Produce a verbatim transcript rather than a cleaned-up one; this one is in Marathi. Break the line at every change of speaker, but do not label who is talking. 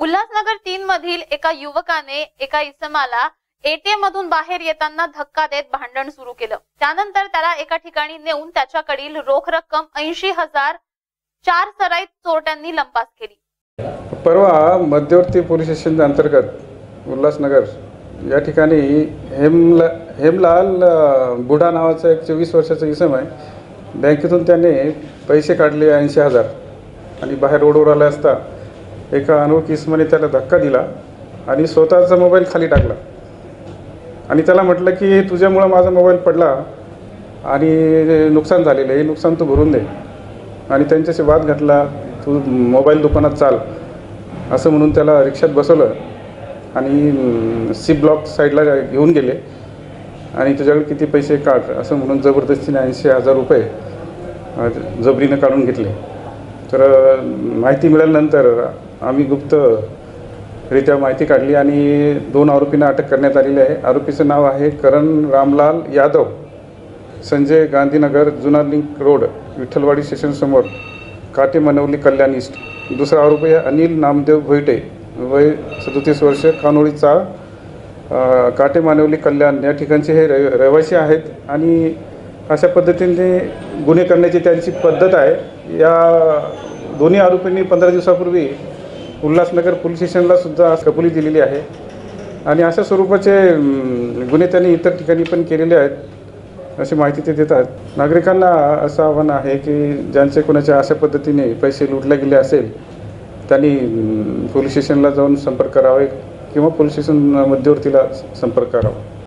उल्हासनगर तीन मधील एका युवकाने एका इसमाला एटीएम मधून बाहेर येताना धक्का देत भांडण सुरू केलं। त्यानंतर त्याला एका ठिकाणी नेऊन त्याच्याकडील रोख रक्कम ऐंशी हजार चार सराईत चोरट्यांनी लंपास केली।
परवा मध्यवर्ती पोलीस स्टेशन अंतर्गत उल्हासनगर या ठिकाणी हेमला हेमलाल बुढा नावाचा एक चोवीस वर्षाचा इसम आहे। बँकेतून त्याने पैसे काढले ऐंशी हजार आणि बाहेर रोडवर आला असता एका अनोळखी इसमाने त्याला धक्का दिला आणि स्वतःचा मोबाईल खाली टाकला आणि त्याला म्हटलं की तुझ्यामुळे माझा मोबाईल पडला आणि नुकसान झालेलं आहे, नुकसान तू भरून दे। आणि त्यांच्याशी वाद घातला, तू मोबाईल दुकानात चाल असं म्हणून त्याला रिक्षात बसवलं आणि सी ब्लॉक साईडला घेऊन गेले आणि तुझ्याकडे किती पैसे काढ असं म्हणून जबरदस्तीने ऐंशी हजार रुपये जबरीनं काढून घेतले। तर माहिती मिळाल्यानंतर आम्ही गुप्तरित्या माहिती काढली आणि दोन आरोपींना अटक करण्यात आलेली आहे। आरोपीचं नाव आहे करण रामलाल यादव, संजय गांधीनगर, जुना लिंक रोड, विठ्ठलवाडी स्टेशनसमोर, काटे मनवली, कल्याण ईस्ट। दुसरा आरोपी आहे अनिल नामदेव भोईटे, वय सदोतीस वर्ष, कानोळीचा काटे मानवली, कल्याण या ठिकाणचे हे रहि रहिवासी आहेत आणि अशा पद्धतीने गुन्हे करण्याची त्यांची पद्धत आहे। या दोन्ही आरोपींनी पंधरा दिवसापूर्वी उल्हासनगर पोलीस स्टेशनला सुद्धा कबुली दिलेली आहे आणि अशा स्वरूपाचे गुन्हे त्यांनी इतर ठिकाणी पण केलेले आहेत अशी माहिती ते देतात। नागरिकांना असं आव्हान आहे की ज्यांचे कोणाच्या अशा पद्धतीने पैसे लुटले गेले असेल त्यांनी पोलीस स्टेशनला जाऊन संपर्क करावे किंवा पोलीस स्टेशन मध्यवर्तीला संपर्क करावा।